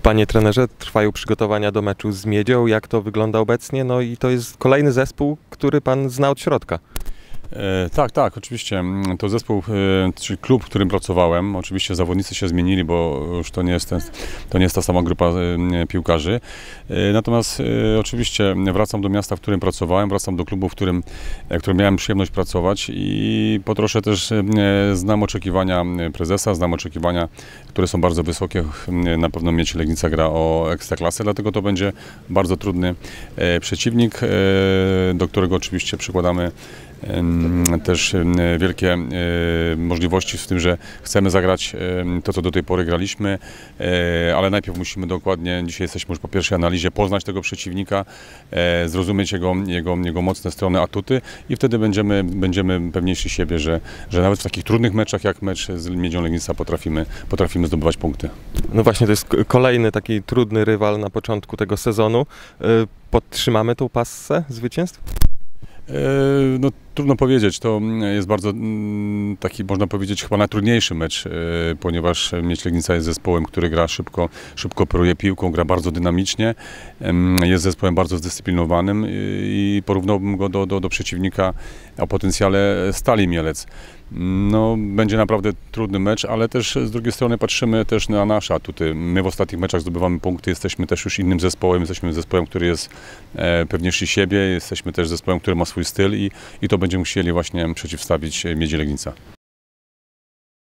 Panie trenerze, trwają przygotowania do meczu z Miedzią. Jak to wygląda obecnie? No i to jest kolejny zespół, który pan zna od środka. Tak, oczywiście. To zespół, czyli klub, w którym pracowałem. Oczywiście zawodnicy się zmienili, bo już to nie jest ta sama grupa piłkarzy. Natomiast oczywiście wracam do miasta, w którym pracowałem, wracam do klubu, w którym miałem przyjemność pracować i po trosze też znam oczekiwania prezesa, znam oczekiwania, które są bardzo wysokie. Na pewno Miedź Legnica gra o ekstraklasę, dlatego to będzie bardzo trudny przeciwnik, do którego oczywiście przykładamy też wielkie możliwości w tym, że chcemy zagrać to, co do tej pory graliśmy, ale najpierw musimy dokładnie, dzisiaj jesteśmy już po pierwszej analizie, poznać tego przeciwnika, zrozumieć jego mocne strony, atuty i wtedy będziemy pewniejsi siebie, że nawet w takich trudnych meczach jak mecz z Miedzią Legnica potrafimy zdobywać punkty. No właśnie, to jest kolejny taki trudny rywal na początku tego sezonu. Podtrzymamy tą passę zwycięstw? No, trudno powiedzieć, to jest bardzo taki, można powiedzieć, chyba najtrudniejszy mecz, ponieważ Miedź Legnica jest zespołem, który gra szybko operuje piłką, gra bardzo dynamicznie, jest zespołem bardzo zdyscyplinowanym i porównałbym go do przeciwnika o potencjale Stali Mielec. No, będzie naprawdę trudny mecz, ale też z drugiej strony patrzymy też na nasze atuty. My w ostatnich meczach zdobywamy punkty, jesteśmy też już innym zespołem, jesteśmy zespołem, który jest pewniejszy siebie, jesteśmy też zespołem, który ma swój styl i to będziemy musieli właśnie przeciwstawić Miedzi Legnica.